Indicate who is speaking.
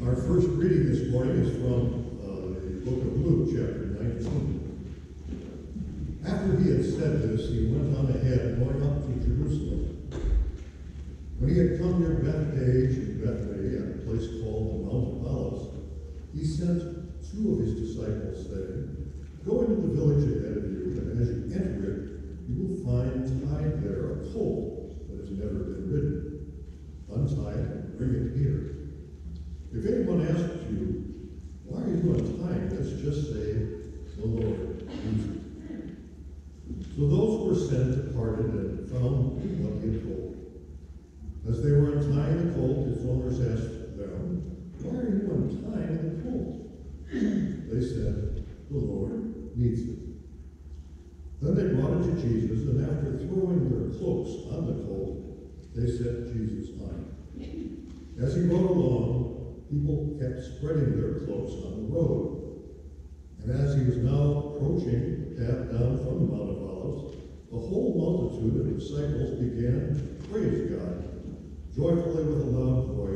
Speaker 1: Our first reading this morning is from the book of Luke, chapter 19. After he had said this, he went on ahead, going up to Jerusalem. When he had come near Bethphage and Bethany, at a place called the Mount of Olives, he sent two of his disciples, saying, "Go into the village ahead of you, and as you enter it, you will find tied there a colt that has never been ridden. Untie it and bring it here. If anyone asks you, 'Why are you untying this?' just say, 'The Lord needs it.'" So those who were sent departed and found what he had told. As they were untying the colt, its owners asked them, "Why are you untying the colt?" They said, "The Lord needs it." Then they brought it to Jesus, and after throwing their cloaks on the colt, they set Jesus on it. As he rode along, people kept spreading their cloaks on the road. And as he was now approaching the path down from the Mount of Olives, the whole multitude of disciples began to praise God joyfully with a loud voice